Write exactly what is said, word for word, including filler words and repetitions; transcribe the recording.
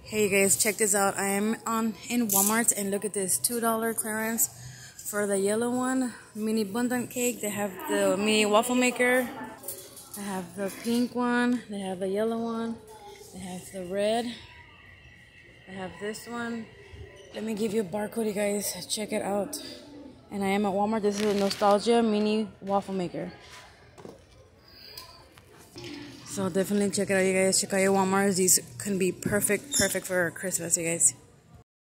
Hey guys, check this out. I am on in Walmart and look at this two dollar clearance for the yellow one mini abundant cake. They have the mini waffle maker. I have the pink one. They have the yellow one. They have the red. I have this one. Let me give you a barcode, you guys. Check it out. And I am at Walmart. This is a Nostalgia mini waffle maker. So definitely check it out, you guys. Check out your Walmarts. These can be perfect, perfect for Christmas, you guys.